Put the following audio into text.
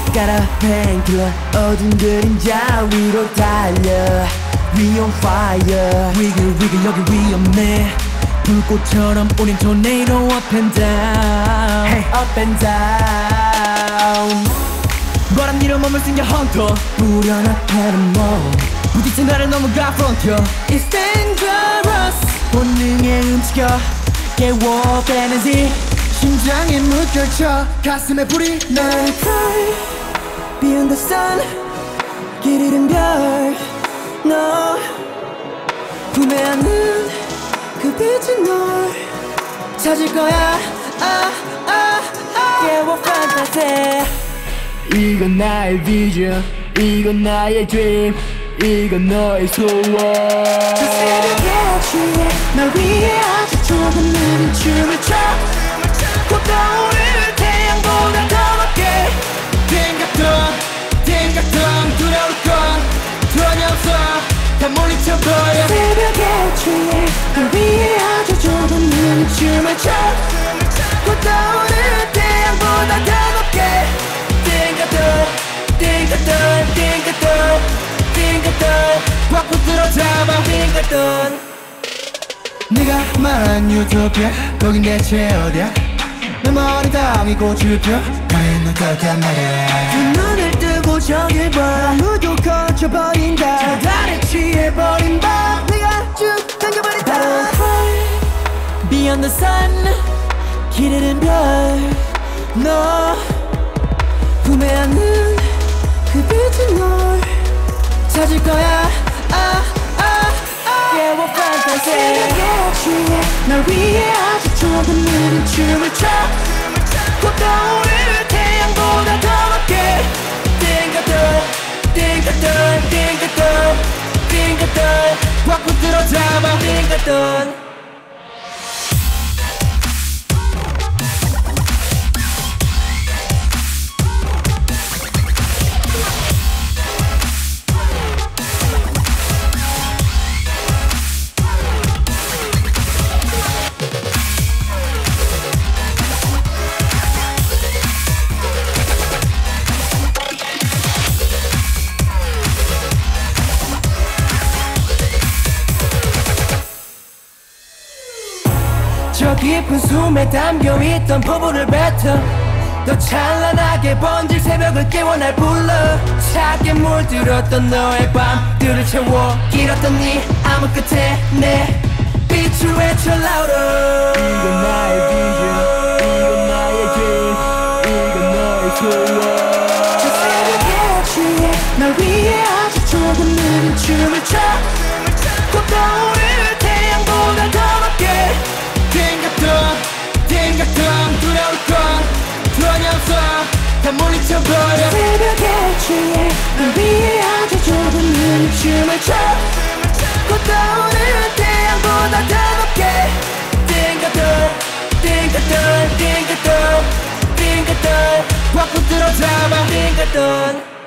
깔아 painkiller 어두운 그림자 위로 달려 We on fire 위글 위글 여기 위험해 불꽃처럼 우린 tornado up and down Hey up and down 바람 위로 몸을 숨겨 헌터 불어나 패러몬 부딪힌 나를 넘어가 frontier It's dangerous 본능에 움직여 깨워 fantasy 심장에 묶여져 가슴에 불이 날 cry Beyond the sun 길 잃은 별 너 품에 안는 그 빛이 널 찾을 거야 깨워 fantasy 이건 나의 vision 이건 나의 dream 이건 너의 소원 그 새벽에 취해 날 위해 아주 조금 느린 춤을 춰 곧 떠오를 태양보다 더 높게 생각던 두려울 건 전혀 없어 다 물리쳐버려 새벽에 취해 날 위해 아주 조금 느린 춤을 춰 곧 떠오를 태양보다 더 높게 띵가던 확 붙들어 잡아 띵가던 네가 말한 유토피아 거긴 대체 어디야 내 머리 땅이 꽃을 펴 과연 넌 떴단 말이야 두 눈을 뜨고 저길 봐 아무도 거쳐버린다 저 달에 취해버린 밤 네가 쭉 당겨버린다 Beyond the sun 길 잃은 별너 품에 안는 그 빛이 널 찾을 거야 깨워 fantasy 새벽에 취해 날 위해 아주 조금 느린 춤을 춰 곧 떠오를 태양보다 더 높게 띵가던 확 붙들어 잡아 띵가던 저 깊은 숨에 담겨있던 포부를 뱉어 더 찬란하게 번질 새벽을 깨워 날 불러 차게 물들었던 너의 밤들을 채워 길었던 네 암흑 끝에 내 빛을 외쳐 louder 이건 나의 vision 이건 나의 dream 이건 너의 소원 저 새벽에 취해 날 위해 아주 조금 느린 춤을 춰 곧 떠오를 태양보다 더 높게 띵가던 두려울 건 전혀 없어 다 물리쳐버려 새벽에 취해 날 위해 아주 조금 느린 춤을 춰 곧 떠오르는 태양보다 더 높게 띵가던 확 붙들어 잡아 띵가던